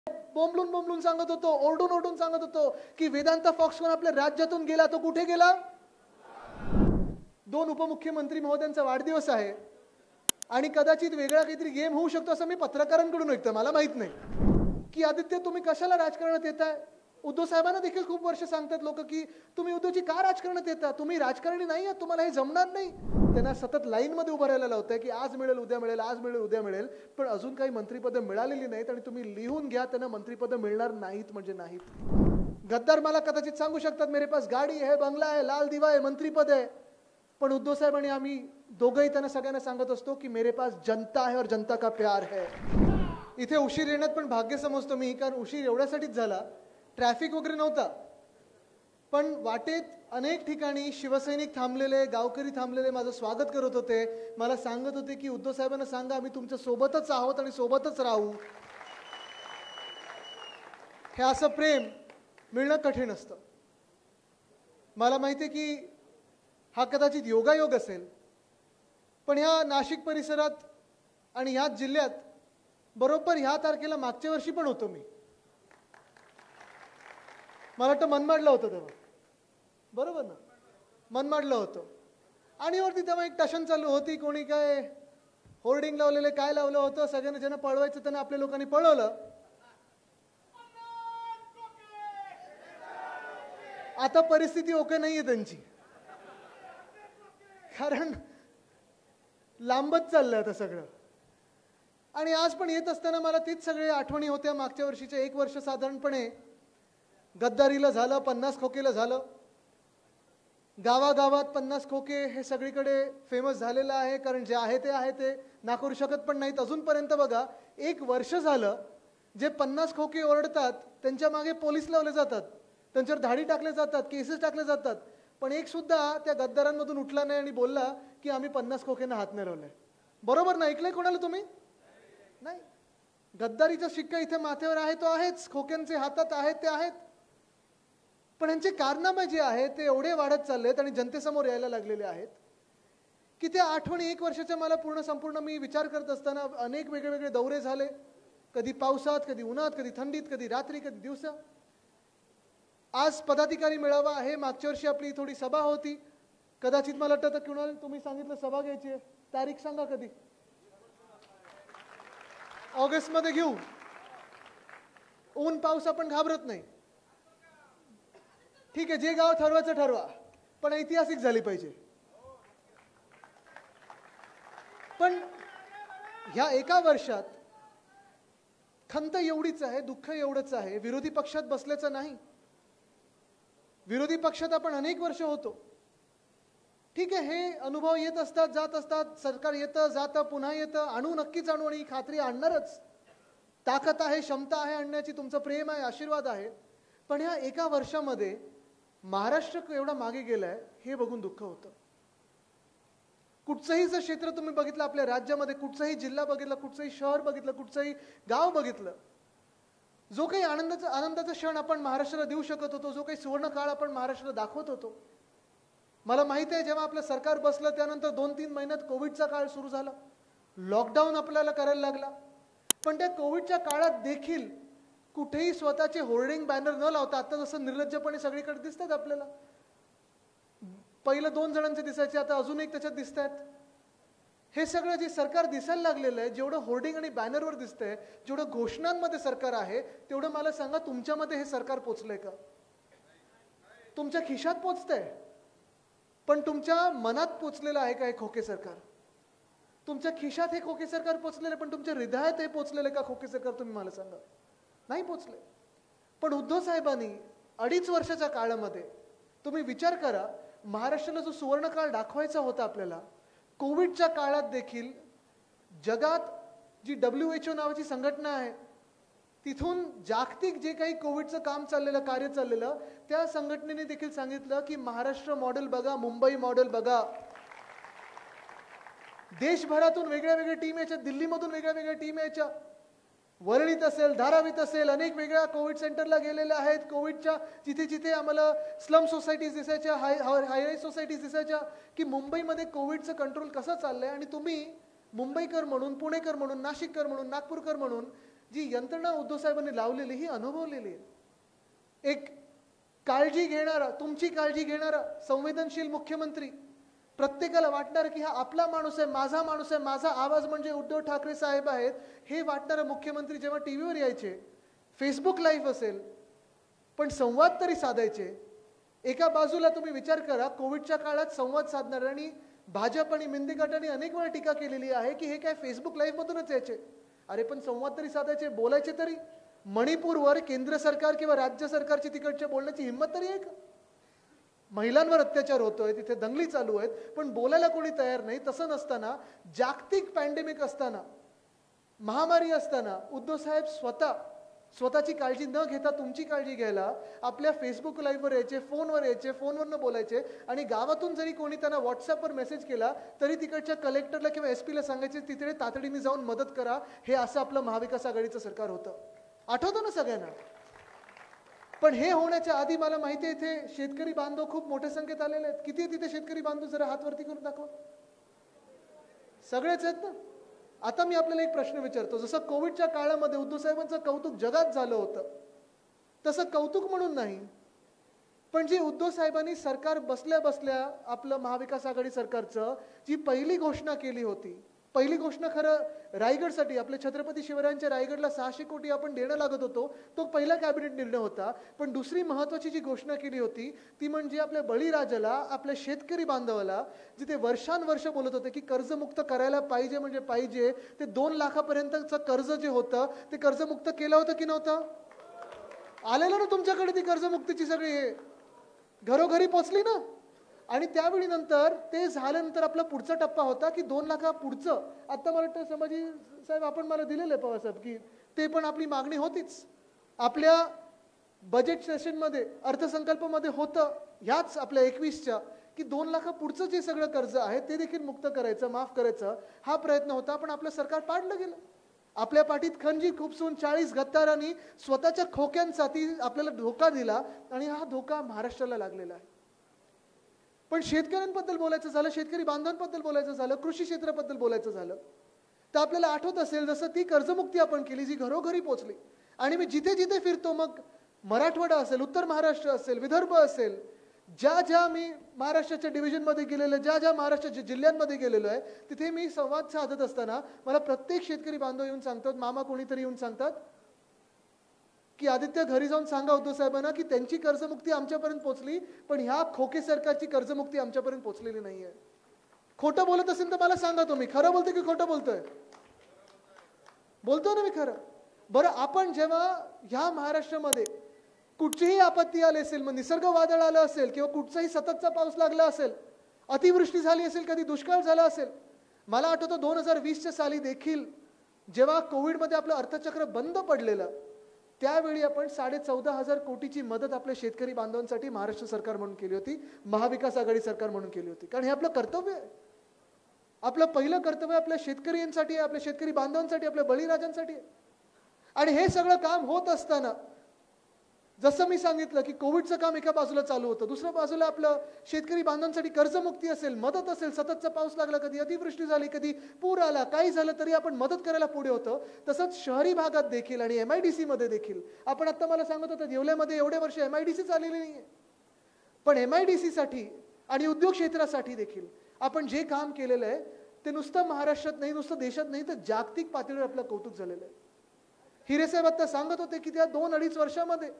बोंबलून बोंबलून सांगत होतो, ओरडून ओरडून सांगत होतो की वेदांत फॉक्सकॉन आपल्या राज्यातून गेला. तो कुठे गेला? 2 उपमुख्यमंत्री महोदयांचा वाढदिवस आहे आणि कदाचित वेगळा काहीतरी गेम होऊ शकतो असं मी पत्रकारांकडून ऐकतं. मला माहित नाही की आदित्य तुम्ही कशाला राजकारणात येताय. उद्धव साहेबांना देखील खूप वर्ष सांगतात लोक की तुम्ही उद्धवजी का राजकारणात येता, तुम्ही राजकारणी नाही आहात, तुम्हाला हे जमणार नाही. त्यांना सतत लाईन मध्ये उभं राहायला लावताय की आज मिळेल उद्या मिळेल, आज मिळेल उद्या मिळेल, पण अजून काही मंत्रिपदं मिळालेली नाहीत आणि तुम्ही लिहून घ्या त्यांना मंत्रिपदं मिळणार नाहीत म्हणजे नाहीत. गद्दार मला कदाचित सांगू शकतात मेरे पास गाडी है, बंगला है, लाल दिवा है, मंत्रिपद है, पण उद्धव साहेब आणि आम्ही दोघंही त्यांना सगळ्यांना सांगत असतो की मेरे पास जनता है और जनता का प्यार है. इथे उशीर येण्यात पण भाग्य समजतो मी, कारण उशीर एवढ्यासाठीच झाला, ट्रॅफिक वगैरे नव्हता, पण वाटेत अनेक ठिकाणी शिवसैनिक थांबलेले, गावकरी थांबलेले माझं स्वागत करत होते. मला सांगत होते की उद्धव साहेबांना सांगा आम्ही तुमच्या सोबतच आहोत आणि सोबतच राहू. हे असं प्रेम मिळणं कठीण असतं. मला माहिती आहे की हा कदाचित योगायोग असेल, पण ह्या नाशिक परिसरात आणि ह्याच जिल्ह्यात बरोबर ह्या तारखेला मागच्या वर्षी पण होतो मी. मला वाटतं मनमाडला होतं तेव्हा, बरोबर ना, मनमाडला होतं. आणि वरती तेव्हा एक टशन चालू होती, कोणी काय होर्डिंग लावलेले काय लावलं होतं, सगळ्यांना ज्यांना पळवायचं त्यांना आपल्या लोकांनी पळवलं. आता परिस्थिती ओके नाहीये त्यांची, कारण लांबच चाललंय आता सगळं. आणि आज पण येत असताना मला तीच सगळे आठवणी होत्या मागच्या वर्षीच्या. 1 वर्ष साधारणपणे गद्दारीला झालं, 50 खोकेला झालं, गावागावात 50 खोके हे सगळीकडे फेमस झालेलं आहे, कारण जे आहे ते नाकारू शकत पण नाहीत अजूनपर्यंत. बघा 1 वर्ष झालं जे 50 खोके ओरडतात त्यांच्या मागे पोलीस लावले जातात, त्यांच्यावर धाडी टाकले जातात, केसेस टाकले जातात, पण एक सुद्धा त्या गद्दारांमधून उठला नाही आणि बोलला की आम्ही 50 खोक्यांना हात नाही लावलाय. बरोबर ना, ऐकलंय कोणाला तुम्ही? नाही. गद्दारीचा शिक्का इथे माथ्यावर आहे तो आहेच, खोक्यांचे हातात आहेत ते आहेत, पण यांचे कारनामे जे आहेत ते एवढे वाढत चाललेत आणि जनतेसमोर यायला लागलेले आहेत की त्या आठवणी 1 वर्षाच्या मला संपूर्ण मी विचार करत असताना अनेक वेगवेगळे दौरे झाले, कधी पावसात, कधी उन्हात, कधी थंडीत, कधी रात्री, कधी दिवसा. आज पदाधिकारी मेळावा आहे, मागच्या वर्षी आपली थोडी सभा होती, कदाचित मला वाटतं कुणाला तुम्ही सांगितलं सभा घ्यायची आहे, तारीख सांगा कधी. ऑगस्टमध्ये घेऊ, ऊन पाऊस आपण घाबरत नाही, ठीक आहे, जे गाव ठरवायचं ठरवा, पण ऐतिहासिक झाली पाहिजे. पण ह्या 1 वर्षात खंत एवढीच आहे, दुःख एवढंच आहे, विरोधी पक्षात बसल्याचं नाही. विरोधी पक्षात आपण अनेक वर्ष होतो, ठीक आहे, हे अनुभव येत असतात जात असतात, सरकार येतं जातं पुन्हा येतं, आणू नक्कीच आणू आणि ही खात्री आणणारच. ताकद आहे, क्षमता आहे आणण्याची, तुमचं प्रेम आहे, आशीर्वाद आहे. पण ह्या 1 वर्षामध्ये महाराष्ट्र एवढा मागे गेलाय हे बघून दुःख होतं. कुठचंही जर क्षेत्र तुम्ही बघितलं आपल्या राज्यामध्ये, कुठचाही जिल्हा बघितला, कुठचंही शहर बघितलं, कुठचंही गाव बघितलं, जो काही आनंदाचा क्षण आपण महाराष्ट्राला देऊ शकत होतो, जो काही सुवर्ण काळ आपण महाराष्ट्राला दाखवत होतो. मला माहिती आहे जेव्हा आपलं सरकार बसलं त्यानंतर 2-3 महिन्यात कोविडचा काळ सुरू झाला, लॉकडाऊन आपल्याला करायला लागला, पण त्या कोविडच्या काळात देखील कुठेही स्वतःचे होर्डिंग बॅनर न लावता, आता जसं निर्लज्जपणे सगळीकडे दिसतात आपल्याला, पहिलं 2 जणांचे दिसायचे, आता अजून एक त्याच्यात दिसत आहेत. हे सगळं जे सरकार दिसायला लागलेलं आहे, जेवढं होर्डिंग आणि बॅनरवर दिसतंय, जेवढं घोषणांमध्ये सरकार आहे, तेवढं मला सांगा तुमच्यामध्ये हे सरकार पोचलंय का? तुमच्या खिशात पोचतंय, पण तुमच्या मनात पोचलेलं आहे का हे खोके सरकार? तुमच्या खिशात हे खोके सरकार पोचलेलं, पण तुमच्या हृदयात हे पोचलेलं का खोके सरकार? तुम्ही मला सांगा. नाही पोचले. पण उद्धव साहेबांनी 2.5 वर्षाच्या काळामध्ये तुम्ही विचार करा, महाराष्ट्राला जो सुवर्ण काळ दाखवायचा होता आपल्याला, कोविडच्या काळात देखील जगात जी WHO नावाची संघटना आहे, तिथून जागतिक जे काही कोविडचं काम चाललेलं, कार्य चाललेलं, त्या संघटनेने देखील सांगितलं की महाराष्ट्र मॉडेल बघा, मुंबई मॉडेल बघा. देशभरातून वेगळ्या वेगळ्या टीम यायच्या, दिल्लीमधून वेगळ्या वेगळ्या टीम यायच्या, वरळीत असेल, धारावीत असेल, अनेक वेगळ्या कोविड सेंटरला गेलेल्या आहेत. कोविडच्या जिथे जिथे आम्हाला स्लम सोसायटीज दिसायच्या, हायराईज सोसायटीज दिसायच्या की मुंबईमध्ये कोविडचं कंट्रोल कसं चाललंय. आणि तुम्ही मुंबईकर म्हणून, पुणेकर म्हणून, नाशिककर म्हणून, नागपूरकर म्हणून जी यंत्रणा उद्धव साहेबांनी लावलेली ही अनुभवलेली आहे. एक काळजी घेणारा, तुमची काळजी घेणारा संवेदनशील मुख्यमंत्री, प्रत्येकाला वाटणार की हा आपला माणूस आहे, माझा माणूस आहे, माझा आवाज म्हणजे उद्धव ठाकरे साहेब आहेत, हे वाटणारा मुख्यमंत्री जेव्हा टीव्हीवर यायचे, फेसबुक लाईव्ह असेल, पण संवाद तरी साधायचे. एका बाजूला तुम्ही विचार करा, कोविडच्या काळात संवाद साधणार, आणि भाजप आणि मिंदी गटाने अनेक वेळा टीका केलेली आहे की हे काय फेसबुक लाईव्ह मधूनच यायचे. अरे पण संवाद तरी साधायचे, बोलायचे तरी. मणिपूरवर केंद्र सरकार किंवा राज्य सरकारची तिकडच्या बोलण्याची हिंमत तरी आहे का? महिलांवर अत्याचार होतोय, तिथे दंगली चालू आहेत, पण बोलायला कोणी तयार नाही. तसं नसताना, जागतिक पॅन्डेमिक असताना, महामारी असताना, उद्धव साहेब स्वतःची काळजी न घेता तुमची काळजी घ्यायला आपल्या फेसबुक लाईव्हवर यायचे, फोनवर यायचे, फोनवरनं बोलायचे, आणि गावातून जरी कोणी त्यांना व्हॉट्सअपवर मेसेज केला तरी तिकडच्या कलेक्टरला किंवा एसपीला सांगायचे तिथे तातडीने जाऊन मदत करा. हे असं आपलं महाविकास आघाडीचं सरकार होतं. आठवतं ना सगळ्यांना? पण हे होण्याच्या आधी मला माहिती आहे इथे शेतकरी बांधव खूप मोठ्या संख्येत आलेले आहेत. किती आहे तिथे शेतकरी बांधव? जरा हात वरती करून दाखवा. सगळेच आहेत ना? आता मी आपल्याला एक प्रश्न विचारतो. जसं कोविडच्या काळामध्ये उद्धव साहेबांचं कौतुक जगात झालं होतं, तसं कौतुक म्हणून नाही, पण जी उद्धव साहेबांनी सरकार बसल्या बसल्या आपलं महाविकास आघाडी सरकारचं जी पहिली घोषणा केली होती, पहिली घोषणा खरं रायगडसाठी, आपल्या छत्रपती शिवरायांच्या रायगडला 600 कोटी आपण देणं लागत होतो, तो पहिला कॅबिनेट निर्णय होता. पण दुसरी महत्वाची जी घोषणा केली होती ती म्हणजे आपल्या बळीराजाला, आपल्या शेतकरी बांधवाला, जिथे वर्षानुवर्ष बोलत होते की कर्जमुक्त करायला पाहिजे म्हणजे पाहिजे, ते 2 लाखापर्यंतचं कर्ज जे होतं ते कर्जमुक्त केलं होतं की नव्हतं? आलेलं ना तुमच्याकडे ती कर्जमुक्तीची सगळी घरोघरी पोचली ना? आणि त्यावेळी नंतर ते झाल्यानंतर आपला पुढचा टप्पा होता की 2 लाखा पुढचं. आता मला वाटतं संभाजी साहेब आपण मला दिलेलं आहे पवार साहेब की ते पण आपली मागणी होतीच. आपल्या बजेट सेशनमध्ये, अर्थसंकल्पामध्ये होतं ह्याच आपल्या 21च्या की 2 लाखा पुढचं जे सगळं कर्ज आहे ते देखील मुक्त करायचं, माफ करायचं, हा प्रयत्न होता. पण आपलं सरकार पाडलं गेलं. आपल्या पाठीत खंजीर खुपसून 40 गद्दारांनी स्वतःच्या खोक्यांसाठी आपल्याला धोका दिला, आणि हा धोका महाराष्ट्राला लागलेला आहे. पण शेतकऱ्यांबद्दल बोलायचं झालं, शेतकरी बांधवांबद्दल बोलायचं झालं, कृषी क्षेत्राबद्दल बोलायचं झालं, तर आपल्याला आठवत असेल जसं ती कर्जमुक्ती आपण केली जी घरोघरी पोचली. आणि मी जिथे जिथे फिरतो, मग मराठवाडा असेल, उत्तर महाराष्ट्र असेल, विदर्भ असेल, ज्या मी महाराष्ट्राच्या डिव्हिजनमध्ये गेलेलो, ज्या महाराष्ट्राच्या जिल्ह्यांमध्ये गेलेलो आहे, तिथे मी संवाद साधत असताना मला प्रत्येक शेतकरी बांधव येऊन सांगतात, मामा कोणीतरी येऊन सांगतात की आदित्य घरी जाऊन सांगा उद्धव साहेबांना की त्यांची कर्जमुक्ती आमच्यापर्यंत पोहोचली, पण ह्या खोके सरकारची कर्जमुक्ती आमच्यापर्यंत पोहोचलेली नाहीये. खोटं बोलत असेल तर मला सांगा तुम्ही, खरं बोलतोय की खोटं बोलतोय? बोलतोय ना मी खरं. बरं, आपण जेव्हा ह्या महाराष्ट्रामध्ये कुठचीही आपत्ती आली असेल, मग निसर्ग वादळ आलं असेल किंवा कुठचाही सततचा पाऊस लागला असेल, अतिवृष्टी झाली असेल, कधी दुष्काळ झाला असेल, मला आठवतं 2020च्या साली देखील जेव्हा कोविडमध्ये आपलं अर्थचक्र बंद पडलेलं, त्यावेळी आपण 14,500 कोटीची मदत आपल्या शेतकरी बांधवांसाठी महाराष्ट्र सरकार म्हणून केली होती, महाविकास आघाडी सरकार म्हणून केली होती. कारण हे आपलं कर्तव्य आहे. आपलं पहिलं कर्तव्य आपल्या शेतकऱ्यांसाठी आहे, आपल्या शेतकरी बांधवांसाठी, आपल्या बळीराजांसाठी आहे. आणि हे सगळं काम होत असताना जसं मी सांगितलं की कोविडचं काम एका बाजूला चालू होतं, दुसऱ्या बाजूला आपलं शेतकरी बांधवांसाठी कर्जमुक्ती असेल, मदत असेल, सततचा पाऊस लागला, कधी अतिवृष्टी झाली, कधी पूर आला, काही झालं तरी आपण मदत करायला पुढे होतो. तसंच शहरी भागात देखील आणि MIDC मध्ये देखील आपण आता मला सांगत होतं येवल्यामध्ये एवढे वर्ष MIDC चाललेली नाहीये, पण MIDC साठी आणि उद्योग क्षेत्रासाठी देखील आपण जे काम केलेलं आहे ते नुसतं महाराष्ट्रात नाही, नुसतं देशात नाही, तर जागतिक पातळीवर आपलं कौतुक झालेलं आहे. हिरेसाहेब आता सांगत होते की त्या 2-2.5 वर्षामध्ये,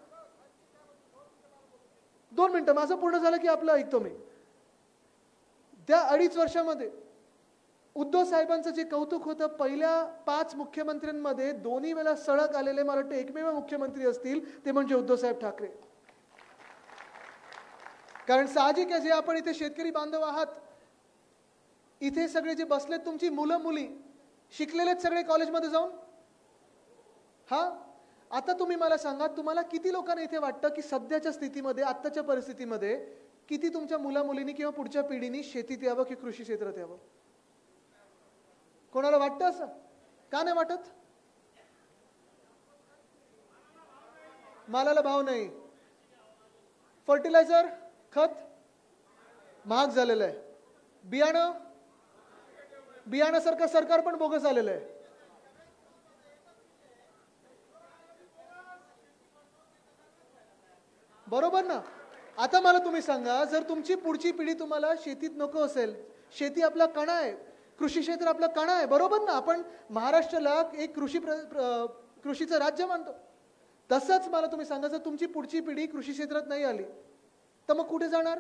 2 मिनिटं माझं पूर्ण झालं की आपलं ऐकतो मी, त्या 2.5 वर्षामध्ये उद्धव साहेबांचं जे कौतुक होतं, पहिल्या 5 मुख्यमंत्र्यांमध्ये 2 वेळा सळक आलेले मला वाटतं एकमेव मुख्यमंत्री असतील ते म्हणजे उद्धव साहेब ठाकरे. कारण साहजिक आहे, जे आपण इथे शेतकरी बांधव आहात, इथे सगळे जे बसलेत तुमची मुलं मुली शिकलेलेत सगळे कॉलेजमध्ये जाऊन. हा, आता तुम्ही मला सांगा, तुम्हाला किती लोकांना इथे वाटतं की सध्याच्या स्थितीमध्ये, आत्ताच्या परिस्थितीमध्ये किती तुमच्या मुला मुलींनी किंवा पुढच्या पिढीनी शेतीत यावं की कृषी क्षेत्रात यावं? कोणाला वाटतं असं? का नाही वाटत? मालाला भाव नाही, फर्टिलायझर खत महाग झालेलं आहे, बियाणं सरकार पण बोगस आलेलं आहे. बरोबर ना? आता मला तुम्ही सांगा, जर तुमची पुढची पिढी तुम्हाला शेतीत नको असेल, शेती आपला कणा आहे, कृषी क्षेत्र आपला कणा आहे, बरोबर ना? आपण महाराष्ट्राला एक कृषीचं राज्य मानतो. तसंच मला तुम्ही सांगा, जर तुमची पुढची पिढी कृषी क्षेत्रात नाही आली तर मग कुठे जाणार?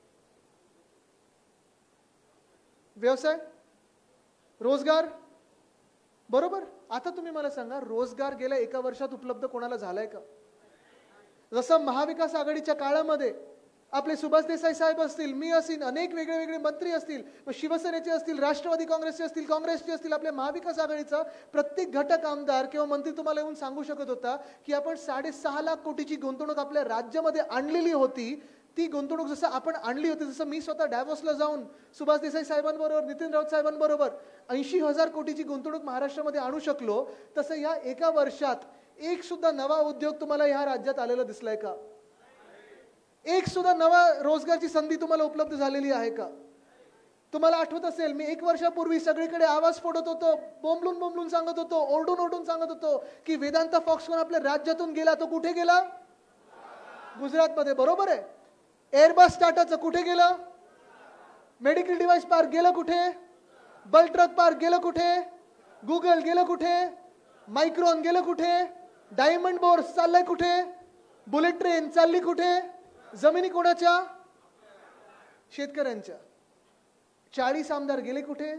व्यवसाय, रोजगार, बरोबर? आता तुम्ही मला सांगा, रोजगार गेल्या 1 वर्षात उपलब्ध कोणाला झालाय का? जसं महाविकास आघाडीच्या काळामध्ये आपले सुभाष देसाई साहेब असतील, मी असेल, अनेक वेगळे वेगळे मंत्री असतील, शिवसेनेचे असतील, राष्ट्रवादी काँग्रेसचे असतील, काँग्रेसचे असतील, आपल्या महाविकास आघाडीचा प्रत्येक घटक आमदार किंवा मंत्री तुम्हाला येऊन सांगू शकत होता की आपण 6.5 लाख कोटीची गुंतवणूक आपल्या राज्यामध्ये आणलेली होती. ती गुंतवणूक जसं आपण आणली होती, जसं मी स्वतः डॅव्होसला जाऊन सुभाष देसाई साहेबांबरोबर, नितीन राऊत साहेबांबरोबर 80,000 कोटीची गुंतवणूक महाराष्ट्रामध्ये आणू शकलो, तसं या 1 वर्षात एक सुद्धा नवा उद्योग तुम्हाला ह्या राज्यात आलेला दिसलाय का? एक सुद्धा नवा रोजगारची संधी तुम्हाला उपलब्ध झालेली आहे का? तुम्हाला आठवत असेल, मी 1 वर्षापूर्वी सगळीकडे आवाज फोडत होतो, बोंबलून बोंबलून सांगत होतो, ओरडून ओरडून सांगत होतो की वेदांत फॉक्सकॉन आपल्या राज्यातून गेला. तो कुठे गेला? गुजरातमध्ये, बरोबर आहे. एअरबस टाटाचं कुठे गेलं? मेडिकल डिव्हाइस पार्क गेलं कुठे? बल ट्रक पार्क गेलं कुठे? गुगल गेलं कुठे? मायक्रॉन गेलं कुठे? डायमंड बोर्स चाललंय कुठे? बुलेट ट्रेन चालली कुठे? जमिनी कोणाच्या? शेतकऱ्यांच्या. 40 आमदार गेले कुठे?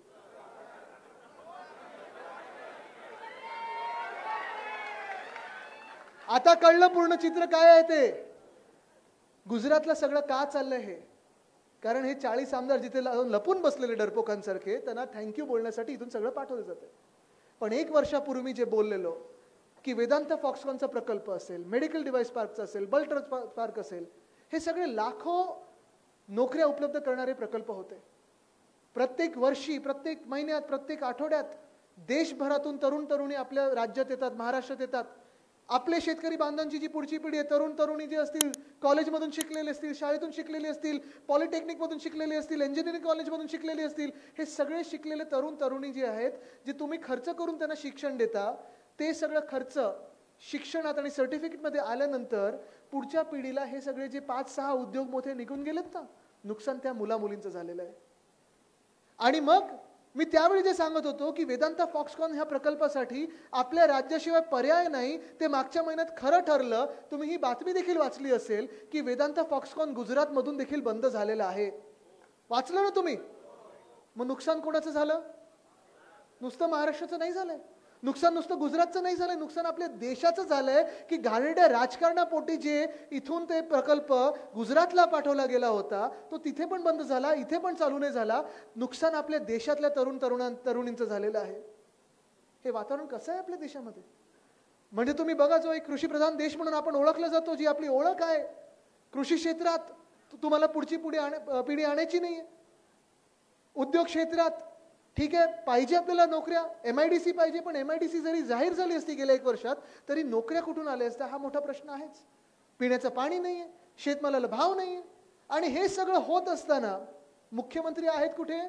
आता कळलं पूर्ण चित्र काय आहे ते. गुजरातला सगळं का चाललंय हे? कारण हे 40 आमदार जिथे लपून बसलेले डरपोकांसारखे, त्यांना थँक्यू बोलण्यासाठी इथून सगळं पाठवलं जातं. पण 1 वर्षापूर्वी मी जे बोललेलो की वेदांत फॉक्सकॉनचा प्रकल्प असेल, मेडिकल डिव्हाइस पार्कचा असेल, बल ट्रक पार्क असेल, हे सगळे लाखो नोकऱ्या उपलब्ध करणारे प्रकल्प होते. प्रत्येक वर्षी, प्रत्येक महिन्यात, प्रत्येक आठवड्यात देशभरातून तरुण तरुणी आपल्या राज्यात येतात, महाराष्ट्रात येतात. आपले शेतकरी बांधवांची जी पुढची पिढी आहे, तरुण तरुणी जे असतील, कॉलेजमधून शिकलेले असतील, शाळेतून शिकलेले असतील, पॉलिटेक्निकमधून शिकलेले असतील, इंजिनिअरिंग कॉलेजमधून शिकलेले असतील, हे सगळे शिकलेले तरुण तरुणी जे आहेत, जे तुम्ही खर्च करून त्यांना शिक्षण देता, ते सगळं खर्च शिक्षणात आणि सर्टिफिकेटमध्ये आल्यानंतर पुढच्या पिढीला हे सगळे जे 5-6 उद्योग मोठे निघून गेलेत ना, नुकसान त्या मुलामुलींचं झालेलं आहे. आणि मग मी त्यावेळी जे सांगत होतो की वेदांत फॉक्सकॉन ह्या प्रकल्पासाठी आपल्या राज्याशिवाय पर्याय नाही, ते मागच्या महिन्यात खरं ठरलं. तुम्ही ही बातमी देखील वाचली असेल की वेदांत फॉक्सकॉन गुजरातमधून देखील बंद झालेला आहे. वाचलं ना तुम्ही? मग नुकसान कोणाचं झालं? नुसतं महाराष्ट्राचं नाही झालंय, नुकसान नुसतं गुजरातचं नाही झालंय, नुकसान आपल्या देशाचं झालंय की घाणेरड्या राजकारणापोटी जे इथून ते प्रकल्प गुजरातला पाठवला गेला होता, तो तिथे पण बंद झाला, इथे पण चालू नाही झाला. नुकसान आपल्या देशातल्या तरुणींचं झालेलं आहे. हे वातावरण कसं आहे आपल्या देशामध्ये? म्हणजे तुम्ही बघा, जो एक कृषीप्रधान देश म्हणून आपण ओळखला जातो, जी आपली ओळख आहे, कृषी क्षेत्रात तुम्हाला पुढची पिढी आणायची नाहीये. उद्योग क्षेत्रात ठीक आहे, पाहिजे आपल्याला नोकऱ्या, MIDC पाहिजे, पण MIDC जरी जाहीर झाली असती गेल्या 1 वर्षात, तरी नोकऱ्या कुठून आल्या असत्या? हा मोठा प्रश्न आहेच. पिण्याचं पाणी नाहीये, शेतमालाला भाव नाहीये. आणि हे सगळं होत असताना मुख्यमंत्री आहेत कुठे?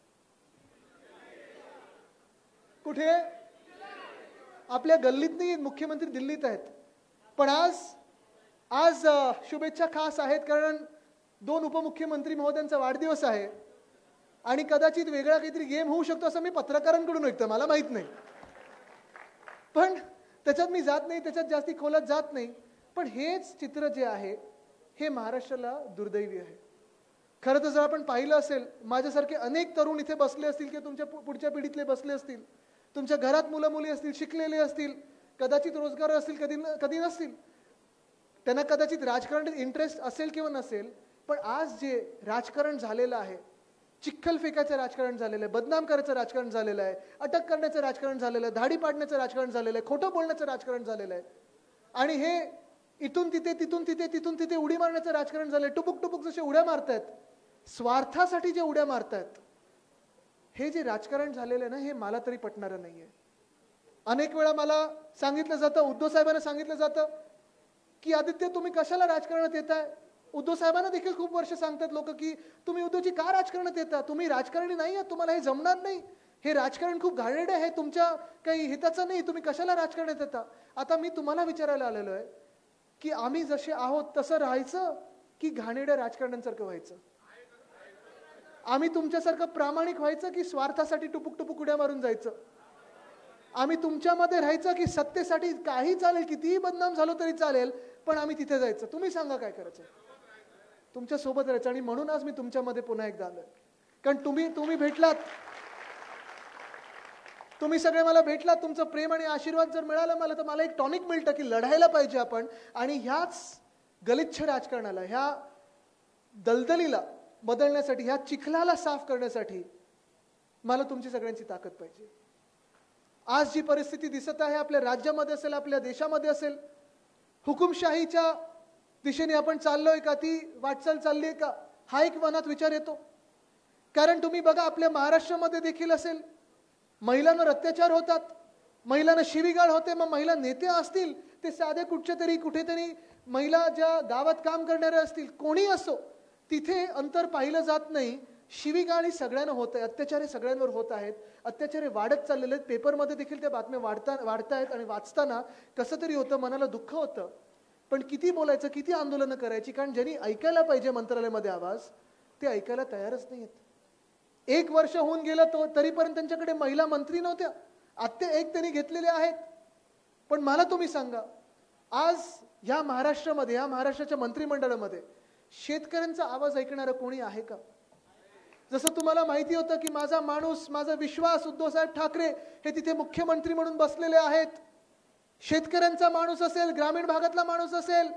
कुठे? आपल्या गल्लीत नाही, मुख्यमंत्री दिल्लीत आहेत. पण आज शुभेच्छा खास आहेत, कारण 2 उपमुख्यमंत्री महोदयांचा वाढदिवस आहे आणि कदाचित वेगळा काहीतरी गेम होऊ शकतो असं मी पत्रकारांकडून ऐकतो, मला माहित नाही. पण त्याच्यात मी जात नाही, त्याच्यात जास्ती खोलात जात नाही. पण हेच चित्र जे आहे हे महाराष्ट्राला दुर्दैवी आहे. खरं तर जर आपण पाहिलं असेल, माझ्यासारखे अनेक तरुण इथे बसले असतील किंवा तुमच्या पुढच्या पिढीतले बसले असतील, तुमच्या घरात मुलं मुली असतील, शिकलेले असतील, कदाचित रोजगार असतील, कधी नसतील, त्यांना कदाचित राजकारणात इंटरेस्ट असेल किंवा नसेल, पण आज जे राजकारण झालेलं आहे, चिखल फेकायचं राजकारण झालेलं आहे, बदनाम करायचं राजकारण झालेलं आहे, अटक करण्याचं राजकारण झालेलं आहे, धाडी पाडण्याचं राजकारण झालेलं आहे, खोटं बोलण्याचं राजकारण झालेलं आहे. आणि हे इथून तिथे, तिथून तिथे, तिथून तिथे उडी मारण्याचं राजकारण झालंय. टुपुक टुपुक जसे उड्या मारतायत, स्वार्थासाठी जे उड्या मारतायत, हे जे राजकारण झालेलं आहे ना, हे मला तरी पटणारं नाहीये. अनेक वेळा मला सांगितलं जातं, उद्धव साहेबांना सांगितलं जातं की आदित्य, तुम्ही कशाला राजकारणात येताय? उद्धव साहेबांना देखील खूप वर्ष सांगतात लोक की तुम्ही उद्धवजी का राजकारणात येता? तुम्ही राजकारणी नाही आहात, तुम्हाला हे जमणार नाही, हे राजकारण खूप घाणेरडे आहे, तुमच्या काही हिताचं नाही, तुम्ही कशाला राजकारणात येता? आता मी तुम्हाला विचारायला आलेलो आहे की आम्ही जसे आहोत तसं राहायचं की घाणेरड्या राजकारण्यांसारखं व्हायचं? आम्ही तुमच्यासारखं प्रामाणिक व्हायचं की स्वार्थासाठी टुपुक टुपुक उड्या मारून जायचं? आम्ही तुमच्यामध्ये राहायचं की सत्तेसाठी काही चालेल, कितीही बदनाम झालो तरी चालेल, पण आम्ही तिथे जायचं? तुम्ही सांगा काय करायचं? तुमच्या सोबत राहायचं. आणि म्हणून आज मी तुमच्यामध्ये पुन्हा एकदा आलोय, कारण तुम्ही भेटलात, तुम्ही सगळे मला भेटलात. तुमचं प्रेम आणि आशीर्वाद जर मिळाला मला, तर मला एक टॉनिक मिळतं की लढायला पाहिजे आपण. आणि ह्याच गलिच्छ राजकारणाला, ह्या दलदलीला बदलण्यासाठी, ह्या चिखलाला साफ करण्यासाठी मला तुमची सगळ्यांची ताकद पाहिजे. आज जी परिस्थिती दिसत आहे आपल्या राज्यामध्ये असेल, आपल्या देशामध्ये असेल, हुकुमशाहीच्या दिशेने आपण चाललोय का? ती वाटचाल चालली आहे का? हा एक मनात विचार येतो. कारण तुम्ही बघा, आपल्या महाराष्ट्रामध्ये देखील असेल, महिलांवर अत्याचार होतात, महिलांना शिवीगाळ होते. मग महिला नेते असतील, ते साधे कुठेतरी महिला ज्या गावात काम करणाऱ्या असतील, कोणी असो, तिथे अंतर पाहिलं जात नाही. शिवीगाळी सगळ्यांना होत आहे, अत्याचार सगळ्यांवर होत आहेत, अत्याचार वाढत चाललेले आहेत. पेपरमध्ये देखील त्या बातम्या वाढतायत आणि वाचताना कसं तरी होतं, मनाला दुःख होतं. पण किती बोलायचं, किती आंदोलनं करायची? कारण ज्यांनी ऐकायला पाहिजे मंत्रालयामध्ये आवाज, ते ऐकायला तयारच नाही आहेत. 1 वर्ष होऊन गेलं तरीपर्यंत त्यांच्याकडे महिला मंत्री नव्हत्या. आता एक त्यांनी घेतलेले आहेत. पण मला तुम्ही सांगा, आज ह्या महाराष्ट्रामध्ये, ह्या महाराष्ट्राच्या मंत्रिमंडळामध्ये शेतकऱ्यांचा आवाज ऐकणारा कोणी आहे का? जसं तुम्हाला माहिती होतं की माझा माणूस, माझा विश्वास उद्धवसाहेब ठाकरे हे तिथे मुख्यमंत्री म्हणून बसलेले आहेत. शेतकऱ्यांचा माणूस असेल, ग्रामीण भागातला माणूस असेल,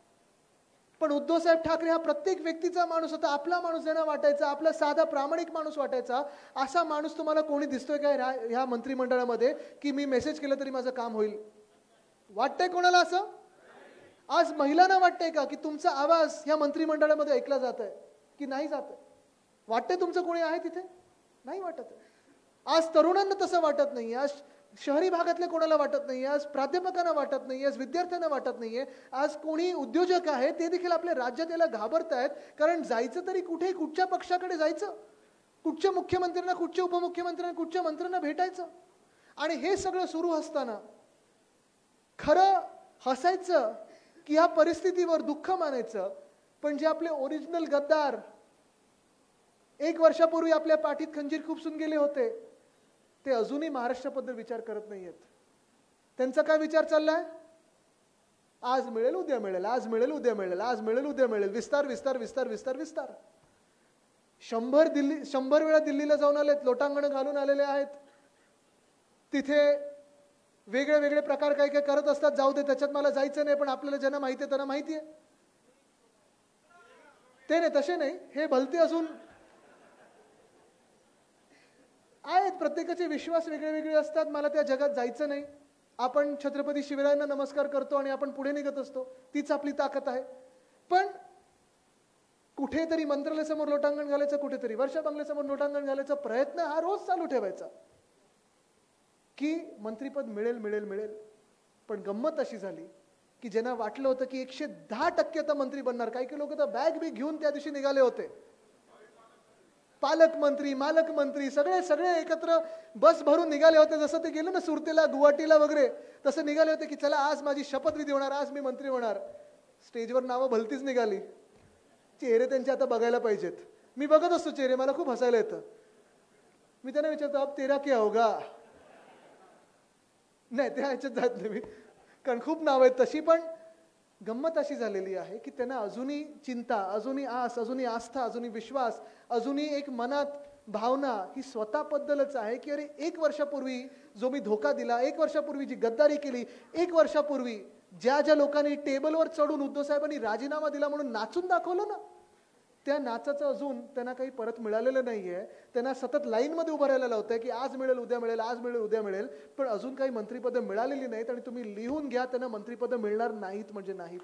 पण उद्धवसाहेब ठाकरे हा प्रत्येक व्यक्तीचा माणूस होता. आपला माणूस ज्यांना वाटायचा, आपला साधा प्रामाणिक माणूस वाटायचा. असा माणूस तुम्हाला कोणी दिसतोय का ह्या मंत्रिमंडळामध्ये की मी मेसेज केलं तरी माझं काम होईल? वाटतंय कोणाला असं? आज महिलांना वाटतंय का की तुमचा आवाज ह्या मंत्रिमंडळामध्ये ऐकला जात आहे की नाही जात आहे? वाटतंय तुमचं कोणी आहे तिथे? नाही वाटत. आज तरुणांना तसं वाटत नाही, आज शहरी भागातले कोणाला वाटत नाही, आज प्राध्यापकांना वाटत नाही, आज विद्यार्थ्यांना वाटत नाहीये. आज कोणी उद्योजक आहे ते देखील आपल्या राज्यात यायला घाबरत आहेत. कारण जायचं तरी कुठे, कुठच्या पक्षाकडे जायचं, कुठच्या मुख्यमंत्र्यांना, कुठच्या उपमुख्यमंत्र्यांना, कुठच्या मंत्र्यांना भेटायचं? आणि हे सगळं सुरू असताना खरं हसायचं की ह्या परिस्थितीवर दुःख मानायचं? पण जे आपले ओरिजिनल गद्दार 1 वर्षापूर्वी आपल्या पाठीत खंजीर खुपसून गेले होते, ते अजूनही महाराष्ट्राबद्दल विचार करत नाहीयेत. त्यांचा काय विचार चाललाय? आज मिळेल, उद्या मिळेल, आज मिळेल, उद्या मिळेल, आज मिळेल, उद्या मिळेल. विस्तार विस्तार विस्तार विस्तार विस्तार. 100 वेळा दिल्लीला जाऊन आलेत, लोटांगण घालून आलेले आहेत. तिथे वेगळे वेगळे प्रकार काय काय करत असतात. जाऊ दे, त्याच्यात मला जायचं नाही. पण आपल्याला ज्यांना माहिती आहे त्यांना माहिती आहे. ते नाही, तसे नाही, हे भलते असून आहेत. प्रत्येकाचे विश्वास वेगळे वेगळे असतात. मला त्या जगात जायचं नाही. आपण छत्रपती शिवरायांना नमस्कार करतो आणि आपण पुढे निघत असतो. तीच आपली ताकद आहे. पण कुठेतरी मंत्रालयासमोर लोटांगण घालायचं, कुठेतरी वर्षा बंगल्यासमोर लोटांगण घालायचा प्रयत्न हा रोज चालू ठेवायचा की मंत्रीपद मिळेल मिळेल मिळेल. पण गंमत अशी झाली की ज्यांना वाटलं होतं की 110% आता मंत्री बनणार, काही लोक तर बॅग बी घेऊन त्या दिवशी निघाले होते. पालकमंत्री, मालकमंत्री सगळे सगळे एकत्र बस भरून निघाले होते. जसं ते गेले ना सुरतेला, गुवाहाटीला वगैरे, तसं निघाले होते की चला आज माझी शपथविधी होणार, आज मी मंत्री होणार. स्टेजवर नावं भलतीच निघाली. चेहरे त्यांचे आता बघायला पाहिजेत. मी बघत असतो चेहरे, मला खूप हसायला येतं. मी त्यांना विचारतो, अब तेरा क्या होगा? नाही, त्या ह्याच्यात जात नाही मी, कारण खूप नावं आहेत तशी. पण गंमत अशी झालेली आहे की त्यांना अजूनही चिंता, अजूनही आस, अजूनही आस्था, अजूनही विश्वास, अजूनही एक मनात भावना ही स्वतःबद्दलच आहे की अरे 1 वर्षापूर्वी जो मी धोका दिला, 1 वर्षापूर्वी जी गद्दारी केली, 1 वर्षापूर्वी ज्या ज्या लोकांनी टेबलवर चढून उद्धवसाहेबांनी राजीनामा दिला म्हणून नाचून दाखवलं ना, त्या नाचाचं अजून त्यांना काही परत मिळालेलं नाहीये. त्यांना सतत लाईनमध्ये उभं राहायला लावतंय की आज मिळेल, उद्या मिळेल, आज मिळेल, उद्या मिळेल. पण अजून काही मंत्रिपदं मिळालेली नाहीत. आणि तुम्ही लिहून घ्या, त्यांना मंत्रिपदं मिळणार नाहीत म्हणजे नाहीत.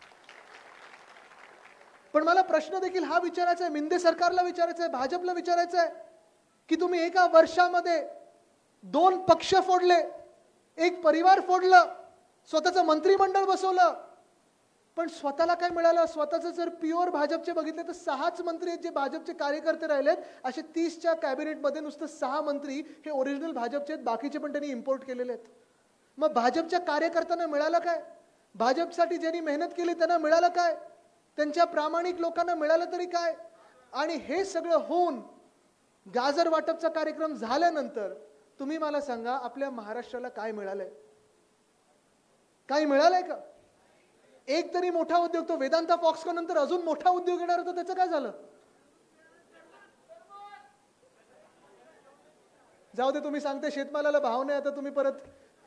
पण मला प्रश्न देखील हा विचारायचा आहे, मिंदे सरकारला विचारायचा आहे, भाजपला विचारायचा आहे की तुम्ही 1 वर्षामध्ये 2 पक्ष फोडले, 1 परिवार फोडलं, स्वतःचं मंत्रिमंडळ बसवलं, पण स्वतःला काय मिळालं? स्वतःचं जर प्युअर भाजपचे बघितले तर 6च मंत्री आहेत जे भाजपचे कार्यकर्ते राहिलेत. असे 30च्या कॅबिनेटमध्ये नुसतं 6 मंत्री हे ओरिजिनल भाजपचे आहेत, बाकीचे पण त्यांनी इम्पोर्ट केलेले आहेत. मग भाजपच्या कार्यकर्त्यांना मिळालं काय? भाजपसाठी ज्यांनी मेहनत केली त्यांना मिळालं काय? त्यांच्या प्रामाणिक लोकांना मिळालं तरी काय? आणि हे सगळं होऊन गाजर वाटपचा कार्यक्रम झाल्यानंतर तुम्ही मला सांगा, आपल्या महाराष्ट्राला काय मिळालंय? काय मिळालंय का? एक तरी मोठा उद्योग, तो वेदांता फॉक्सकॉन नंतर अजून मोठा उद्योग येणार होता, त्याचं काय झालं? जाऊ दे, तुम्ही सांगते शेतमालाला भाव नाही, आता तुम्ही परत.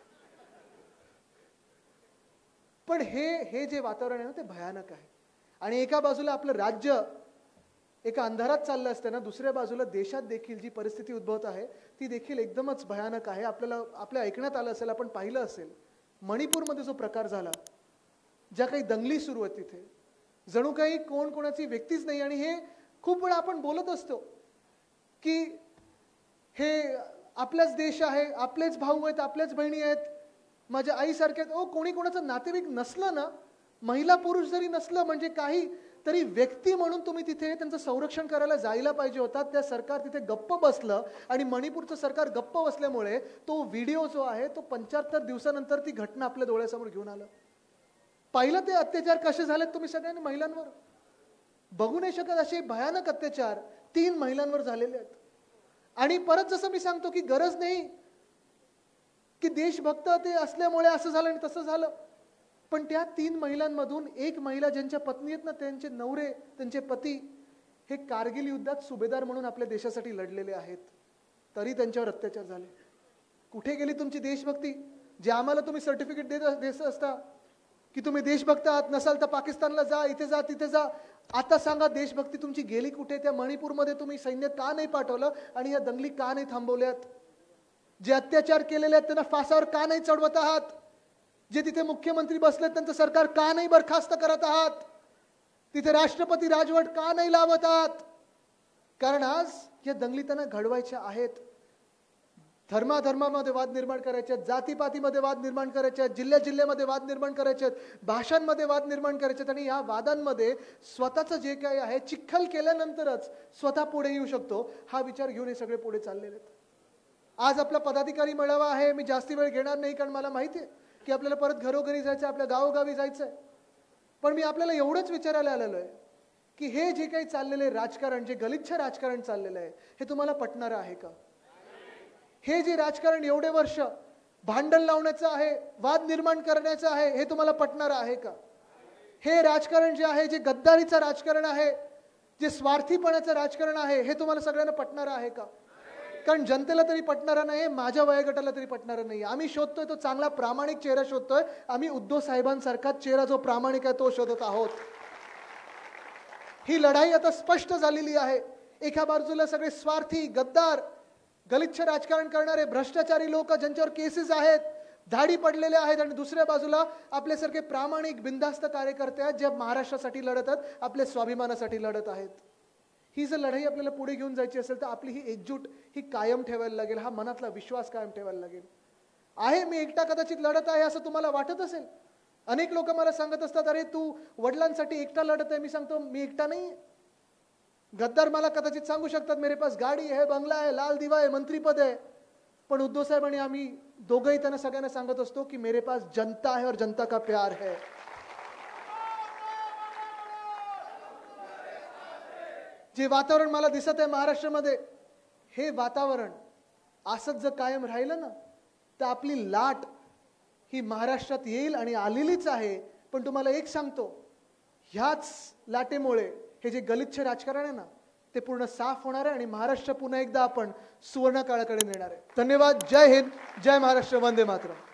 पण हे जे वातावरण आहे ना, ते भयानक आहे. आणि एका बाजूला आपलं राज्य एका अंधारात चाललं असताना दुसऱ्या बाजूला देशात देखील जी परिस्थिती उद्भवत आहे ती देखील एकदमच भयानक आहे. आपल्या ऐकण्यात आलं असेल, आपण पाहिलं असेल, मणिपूरमध्ये जो प्रकार झाला, ज्या काही दंगली सुरू आहेत तिथे, जणू काही कोण कोणाची व्यक्तीच नाही. आणि हे खूप वेळा आपण बोलत असतो की हे आपलाच देश आहे, आपलेच भाऊ आहेत, आपल्याच बहिणी आहेत, माझ्या आईसारख्या. कोणी कोणाचं नातेवाईक नसलं ना, महिला पुरुष जरी नसलं, म्हणजे काही तरी व्यक्ती म्हणून तुम्ही तिथे त्यांचं संरक्षण करायला जायला पाहिजे होता. त्या सरकार तिथे गप्प बसलं आणि मणिपूरचं सरकार गप्प बसल्यामुळे तो व्हिडिओ जो आहे तो 75 दिवसानंतर ती घटना आपल्या डोळ्यासमोर घेऊन आलं. पाहिलं ते अत्याचार कसे झालेत तुम्ही सगळ्यांनी महिलांवर? बघू नाही शकत असे भयानक अत्याचार 3 महिलांवर झालेले आहेत. आणि परत जसं मी सांगतो की गरज नाही की देशभक्त ते असल्यामुळे असं झालं आणि तसं झालं, पण त्या 3 महिलांमधून एक महिला ज्यांच्या पत्नी आहेत ना, त्यांचे नवरे, त्यांचे पती हे कारगिल युद्धात सुभेदार म्हणून आपल्या देशासाठी लढलेले आहेत, तरी त्यांच्यावर अत्याचार झाले. कुठे गेली तुमची देशभक्ती? जे आम्हाला तुम्ही सर्टिफिकेट देत असता की तुम्ही देशभक्त आहात, नसाल तर पाकिस्तानला जा, इथे जा, तिथे जा. आता सांगा, देशभक्ती तुमची गेली कुठे? त्या मणिपूरमध्ये तुम्ही सैन्य का नाही पाठवलं आणि या दंगली का नाही थांबवल्यात? जे अत्याचार केलेले आहेत त्यांना फासावर का नाही चढवत आहात? जे तिथे मुख्यमंत्री बसलेत त्यांचं सरकार का नाही बरखास्त करत आहात? तिथे राष्ट्रपती राजवट का नाही लावत आहात? कारण आज या दंगली त्यांना घडवायच्या आहेत. धर्माधर्मामध्ये वाद निर्माण करायचे आहेत, जातीपातीमध्ये वाद निर्माण करायचे आहेत, जिल्ह्यामध्ये वाद निर्माण करायचे आहेत, भाषांमध्ये वाद निर्माण करायचे आहेत. आणि या वादांमध्ये स्वतःचं जे काही आहे चिखल केल्यानंतरच स्वतः पुढे येऊ शकतो, हा विचार घेऊन हे सगळे पुढे चाललेले आहेत. आज आपला पदाधिकारी मेळावा आहे. मी जास्ती वेळ घेणार नाही, कारण मला माहिती आहे की आपल्याला परत घरोघरी जायचं, आपल्या गावोगावी जायचं आहे. पण मी आपल्याला एवढंच विचारायला आलेलो आहे की हे जे काही चाललेले राजकारण, जे गलिच्छ राजकारण चाललेलं आहे, हे तुम्हाला पटणारं आहे का? हे जे राजकारण एवढे वर्ष भांडण लावण्याचं आहे, वाद निर्माण करण्याचं आहे, हे तुम्हाला पटणारं आहे का? हे राजकारण जे आहे, जे गद्दारीचं राजकारण आहे, जे स्वार्थीपणाचं राजकारण आहे, हे तुम्हाला सगळ्यांना पटणारं आहे का? कारण जनतेला तरी पटणारा नाही, माझ्या वयोगटाला तरी पटणारा नाही. आम्ही शोधतोय तो चांगला प्रामाणिक चेहरा शोधतोय. आम्ही उद्धव साहेबांसारखा चेहरा जो प्रामाणिक आहे तो शोधत आहोत. ही लढाई आता स्पष्ट झालेली आहे. एका बाजूला सगळे स्वार्थी, गद्दार, गलिच्छ राजकारण करणारे भ्रष्टाचारी लोक ज्यांच्यावर केसेस आहेत, धाडी पडलेले आहेत, आणि दुसऱ्या बाजूला आपल्यासारखे प्रामाणिक बिनधास्त कार्यकर्ते आहेत जे महाराष्ट्रासाठी लढत आहेत, आपल्या स्वाभिमानासाठी लढत आहेत. ही जर लढाई आपल्याला पुढे घेऊन जायची असेल तर आपली ही एकजूट ही कायम ठेवायला लागेल, हा मनातला विश्वास कायम ठेवायला लागेल. मी एकटा कदाचित लढत आहे असं तुम्हाला वाटत असेल. अनेक लोक मला सांगत असतात, अरे तू वडिलांसाठी एकटा लढत आहे. मी सांगतो, मी एकटा नाही. गद्दार मला कदाचित सांगू शकतात, मेरे पास गाडी है, बंगला है, लाल दिवा है, मंत्रीपद है. पण उद्धव साहेब आणि आम्ही दोघंही त्यांना सगळ्यांना सांगत असतो की मेरे पास जनता है और जनता का प्यार है. जे वातावरण मला दिसत आहे महाराष्ट्रामध्ये, हे वातावरण असंच जर कायम राहिलं ना तर आपली लाट ही महाराष्ट्रात येईल आणि आलेलीच आहे. पण तुम्हाला एक सांगतो, ह्याच लाटेमुळे हे जे गलिच्छ राजकारण आहे ना ते पूर्ण साफ होणार आहे आणि महाराष्ट्र पुन्हा एकदा आपण सुवर्ण काळाकडे नेणार आहे. धन्यवाद. जय हिंद, जय महाराष्ट्र, वंदे मातरम.